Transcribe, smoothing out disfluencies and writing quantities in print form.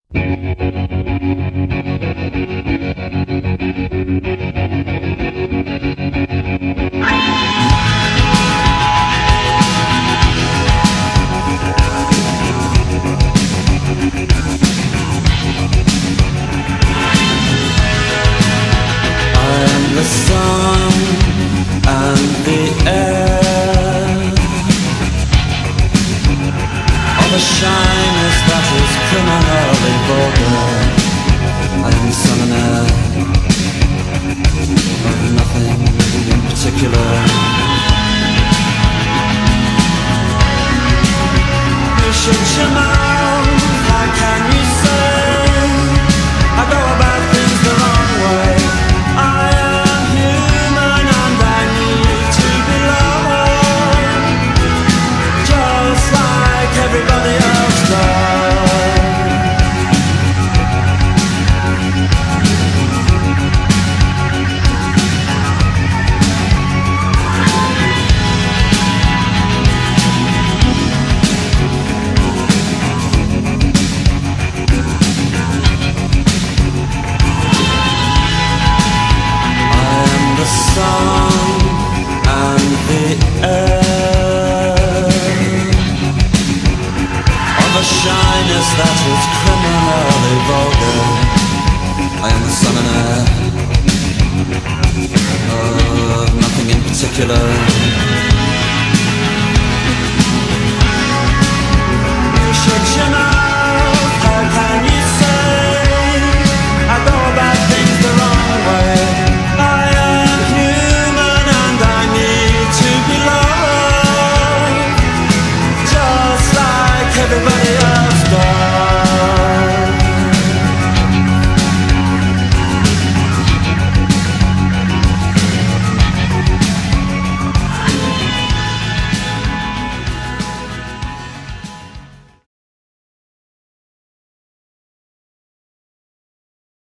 The sun and the air, all the shyness that is criminally vulgar. I am the sun and air of nothing in particular. You shut your mouth, how can you say I go about things the wrong way? I am human and I need to be loved, just like everybody else does. Sun and the air, all the shyness that is criminally vulgar. I am the sun and air of nothing in particular. You should